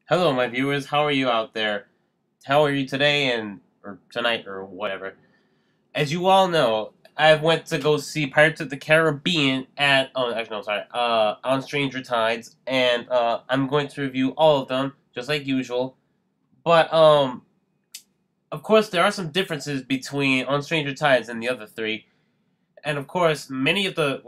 Hello, my viewers. How are you out there? How are you today or tonight or whatever? As you all know, I went to go see Pirates of the Caribbean at actually no sorry on Stranger Tides, and I'm going to review all of them just like usual. But of course there are some differences between on Stranger Tides and the other three, and of course many of the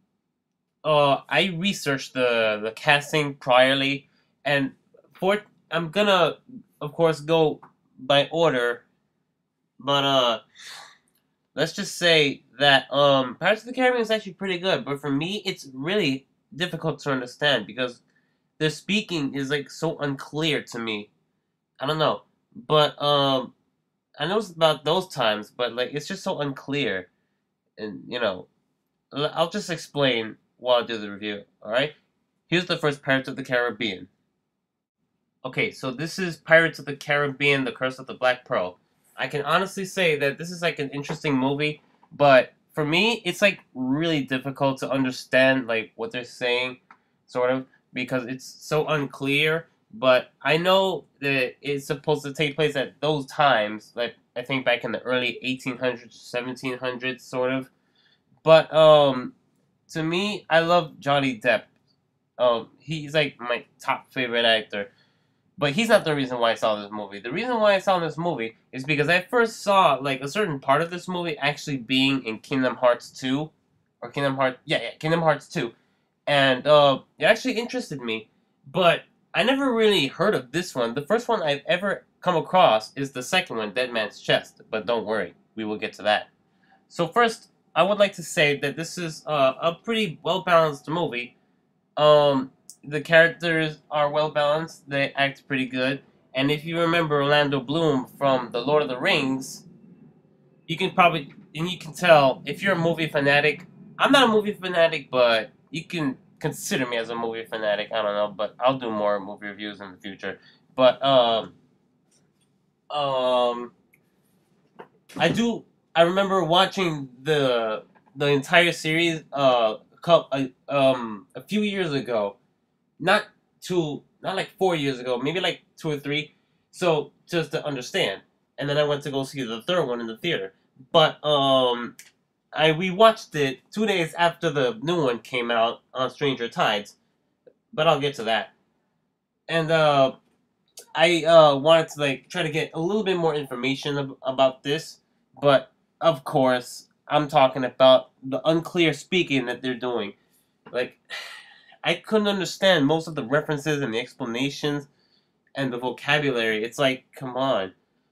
I researched the casting priorly, and for I'm gonna of course go by order, but let's just say that Pirates of the Caribbean is actually pretty good, but for me it's really difficult to understand because the speaking is like so unclear to me. I don't know, but I know it's about those times, but like it's just so unclear, and I'll just explain while I do the review. All right. Here's the first Pirates of the Caribbean. Okay, so this is Pirates of the Caribbean: The Curse of the Black Pearl. I can honestly say that this is like an interesting movie, but for me, it's like really difficult to understand like what they're saying, sort of, because it's so unclear. But I know that it's supposed to take place at those times, like I think back in the early 1800s, 1700s, sort of. But to me, I love Johnny Depp. He's like my top favorite actor. But he's not the reason why I saw this movie. The reason why I saw this movie is because I first saw like a certain part of this movie actually being in Kingdom Hearts 2 or Kingdom Hearts 2. And it actually interested me, but I never really heard of this one. The first one I've ever come across is the second one, Dead Man's Chest, but don't worry, we will get to that. So first, I would like to say that this is a pretty well-balanced movie. um, the characters are well balanced. They act pretty good. And if you remember Orlando Bloom from The Lord of the Rings, you can tell if you're a movie fanatic. I'm not a movie fanatic, but you can consider me as a movie fanatic. I don't know, but I'll do more movie reviews in the future. But um, I do. I remember watching the entire series a few years ago, not like 4 years ago, maybe like two or three. So just to understand, and then I went to go see the third one in the theater. But I we watched it 2 days after the new one came out on Stranger Tides. But I'll get to that. And I wanted to like try to get a little bit more information about this, but of course I'm talking about the unclear speaking that they're doing. Like I couldn't understand most of the references and the explanations and the vocabulary. It's like, come on.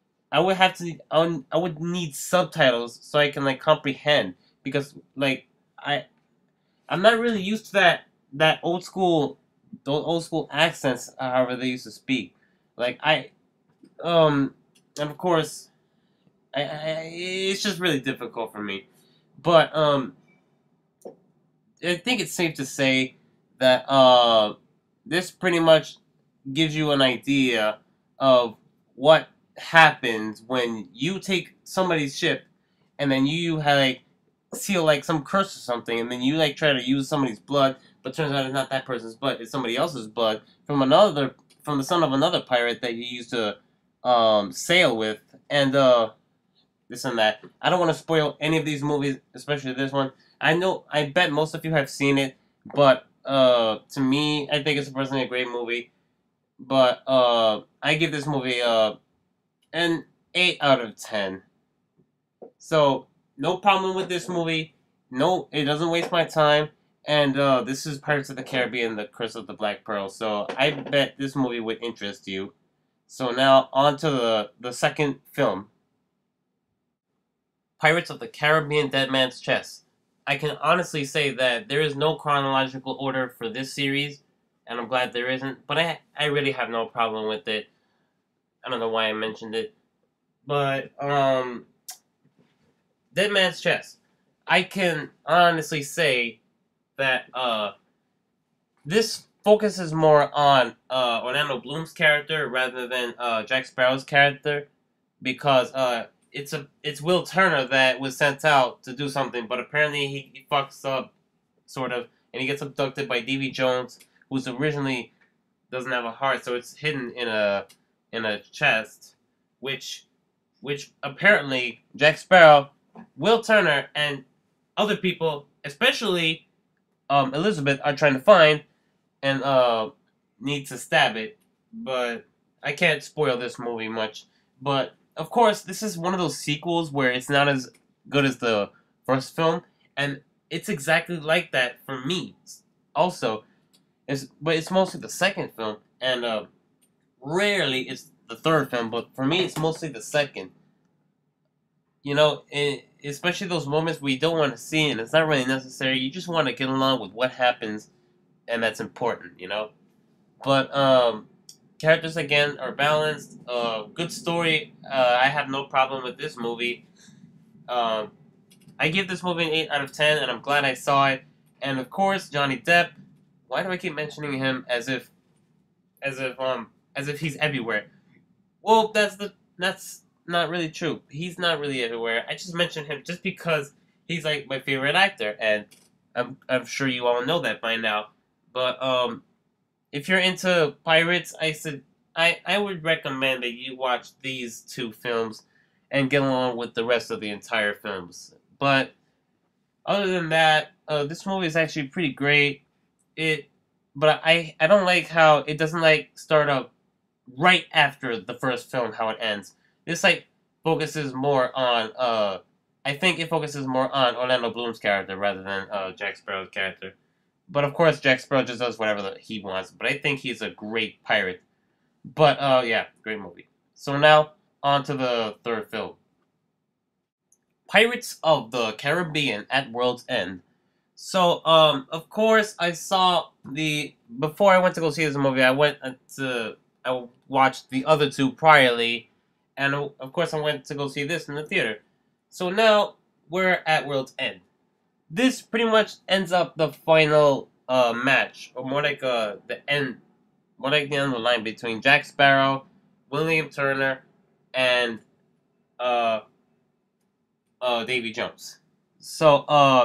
I would need subtitles so I can like comprehend because like I I'm not really used to that old school those old school accents however they used to speak. Like um and of course it's just really difficult for me. But I think it's safe to say that this pretty much gives you an idea of what happens when you take somebody's ship and then you like seal like some curse or something, and then you like try to use somebody's blood, but turns out it's not that person's blood, it's somebody else's blood from the son of another pirate that you used to sail with, and this and that. I don't want to spoil any of these movies, especially this one. I bet most of you have seen it, but to me, I think it's personally a great movie. But I give this movie an 8 out of 10. So no problem with this movie. No, it doesn't waste my time. And this is Pirates of the Caribbean: The Curse of the Black Pearl. So I bet this movie would interest you. So now on to the second film, Pirates of the Caribbean: Dead Man's Chest. I can honestly say that there is no chronological order for this series, and I'm glad there isn't. But I really have no problem with it. I don't know why I mentioned it, but Dead Man's Chest. I can honestly say that this focuses more on Orlando Bloom's character rather than Jack Sparrow's character because it's Will Turner that was sent out to do something, but apparently he fucks up sort of, and he gets abducted by Davy Jones, who's originally doesn't have a heart, so it's hidden in a chest, which apparently Jack Sparrow, Will Turner, and other people, especially Elizabeth, are trying to find and need to stab it. But I can't spoil this movie much. But of course, this is one of those sequels where it's not as good as the first film, and it's exactly like that for me. Also, but it's mostly the second film, and rarely it's the third film. But for me, it's mostly the second. You know, especially those moments where you don't want to see it, and it's not really necessary. You just want to get along with what happens, and that's important. You know, but characters again are balanced. Good story. I have no problem with this movie. Um, I give this movie an 8 out of 10, and I'm glad I saw it. And of course, Johnny Depp. Why do I keep mentioning him as if as if he's everywhere? Well, that's not really true. He's not really everywhere. I just mentioned him just because he's like my favorite actor, and I'm sure you all know that by now. But if you're into pirates, I would recommend that you watch these two films and get along with the rest of the entire films. But other than that, this movie is actually pretty great. It, but I don't like how it doesn't like start up right after the first film how it ends. This like focuses more on I think it focuses more on Orlando Bloom's character rather than Jack Sparrow's character. But of course, Jack Sparrow just does whatever he wants. But I think he's a great pirate. But yeah, great movie. So now on to the third film, Pirates of the Caribbean at World's End. So of course, I saw the before I went to go see this movie. I watched the other two priorly, and of course, I went to go see this in the theater. So now we're at World's End. This pretty much ends up the final match, or more like the end, more like the end of the line between Jack Sparrow, William Turner, and uh Davy Jones. So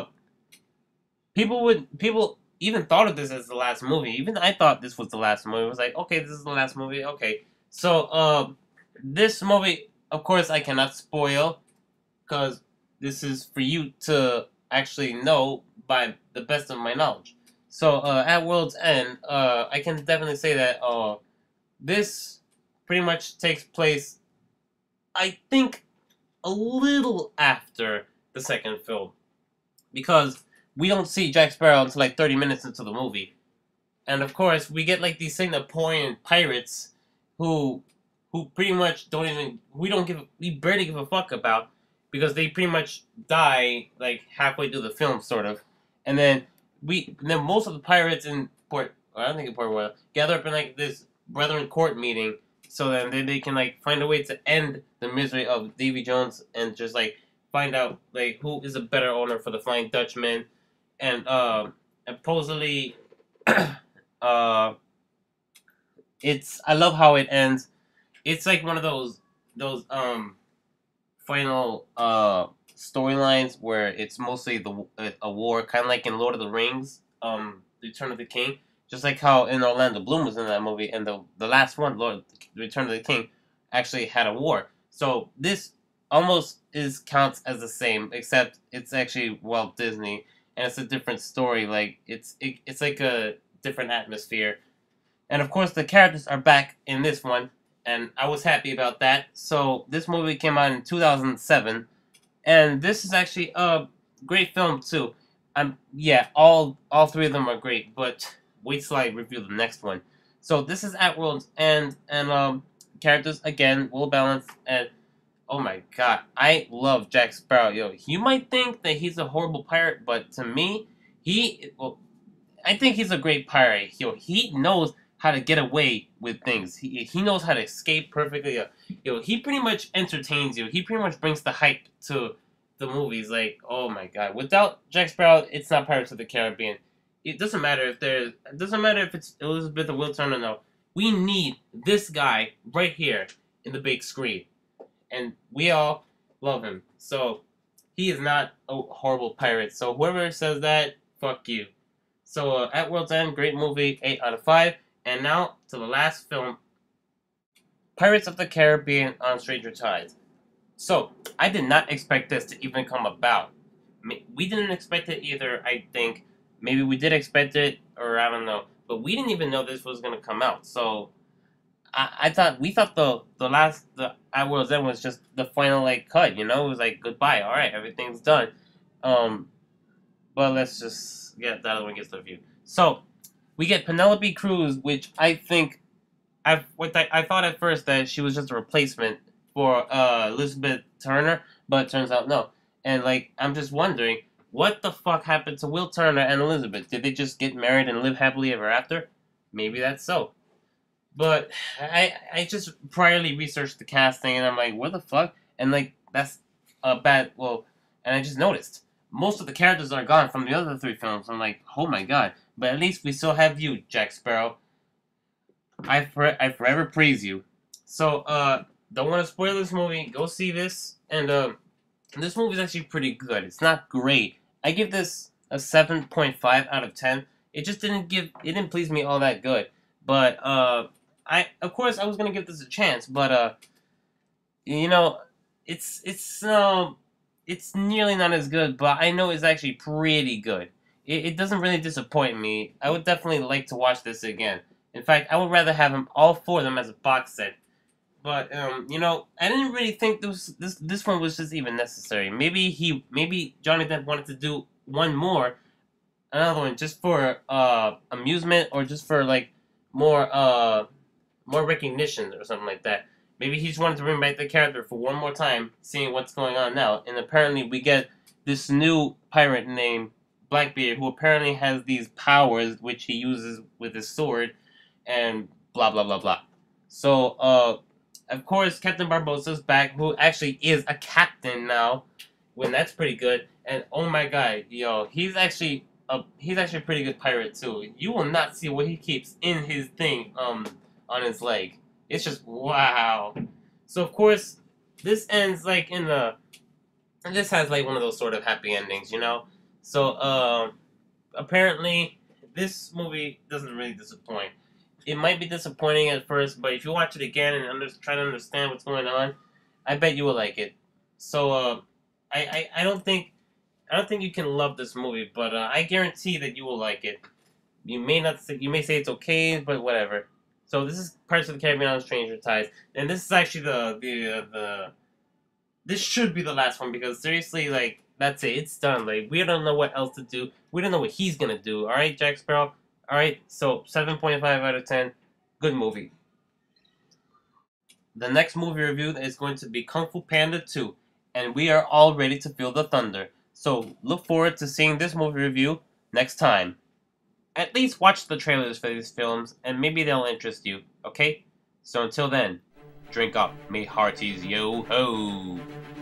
people even thought of this as the last movie. Even I thought this was the last movie. It was like, okay, this is the last movie. Okay, so this movie, of course, I cannot spoil because this is for you to actually know by the best of my knowledge. So at World's End, I can definitely say that this pretty much takes place, I think, a little after the second film because we don't see Jack Sparrow until like 30 minutes into the movie. And of course, we get like these Singaporean pirates who pretty much don't even we barely give a fuck about because they pretty much die like halfway through the film sort of. And then most of the pirates in Port I don't think in Port Royal gather up in like this brethren court meeting so then they can like find a way to end the misery of Davy Jones and just like find out like who is a better owner for the Flying Dutchman and supposedly uh it's I love how it ends. It's like one of those final storylines where it's mostly a war, kind of like in Lord of the Rings, Return of the King. Just like how in Orlando Bloom was in that movie, and the last one, Lord Return of the King, actually had a war. So this almost is counts as the same, except it's actually Walt Disney, and it's a different story. Like it's like a different atmosphere, and of course the characters are back in this one, and I was happy about that. So this movie came out in 2007, and this is actually a great film too. Yeah, all three of them are great, but wait till I review the next one. So this is At World's End, and characters again well balanced, and oh my god, I love Jack Sparrow. Yo, you might think that he's a horrible pirate, but to me, I think he's a great pirate. Yo, he knows how to get away with things. He knows how to escape perfectly. Yo, he pretty much entertains you. He pretty much brings the hype to the movies. Like, oh my god, without Jack Sparrow, it's not Pirates of the Caribbean. It doesn't matter if it doesn't matter if it's Elizabeth or Will Turner. No, we need this guy right here in the big screen, and we all love him. So he is not a horrible pirate. So whoever says that, fuck you. So At World's End, great movie, 8 out of 5. And now to the last film, Pirates of the Caribbean on Stranger Tides. So, I did not expect this to even come about. We didn't expect it either, I think. Maybe we did expect it, or I don't know. But we didn't even know this was going to come out. So, I thought, we thought the I Was Then was just the final, like, cut, you know? It was like, goodbye, alright, everything's done. Um, but let's just get that other one gets the review. So, we get Penelope Cruz, which I think I thought at first that she was just a replacement for Elizabeth Turner, but it turns out no. And like I'm just wondering, what the fuck happened to Will Turner and Elizabeth? Did they just get married and live happily ever after? Maybe that's so. But I just priorly researched the casting and I'm like, what the fuck? And like that's a bad and I just noticed most of the characters are gone from the other three films. I'm like, oh my god. But at least we still have you, Jack Sparrow. I forever praise you. So, don't want to spoil this movie. Go see this. And, this movie is actually pretty good. It's not great. I give this a 7.5 out of 10. It just it didn't please me all that good. But, of course, I was gonna give this a chance, but, you know, it's nearly not as good, but I know it's actually pretty good. It doesn't really disappoint me. I would definitely like to watch this again. In fact, I would rather have them all four of them as a box set. But I didn't really think this one was just even necessary. Maybe Johnny Depp wanted to do one more, another one just for amusement or just for like more more recognition or something like that. Maybe he just wanted to bring back the character for one more time, seeing what's going on now. And apparently, we get this new pirate named Blackbeard, who apparently has these powers which he uses with his sword, and blah blah blah blah. So, of course, Captain Barbossa's back, who actually is a captain now. When that's pretty good. And oh my god, yo, he's actually a pretty good pirate too. You will not see what he keeps in his thing on his leg. It's just wow. So of course, this ends like in the. This has like one of those sort of happy endings, you know. So apparently, this movie doesn't really disappoint. It might be disappointing at first, but if you watch it again and try to understand what's going on, I bet you will like it. So I don't think you can love this movie, but I guarantee that you will like it. You may not say, you may say it's okay, but whatever. So this is Pirates of the Caribbean on Stranger Tides, and this is actually the this should be the last one because seriously, like that's it, it's done. Like we don't know what else to do. We don't know what he's gonna do. All right, Jack Sparrow. All right, so 7.5 out of 10, good movie. The next movie review is going to be Kung Fu Panda 2, and we are all ready to feel the thunder. So look forward to seeing this movie review next time. At least watch the trailers for these films, and maybe they'll interest you, okay? So until then, drink up, me hearties, yo ho!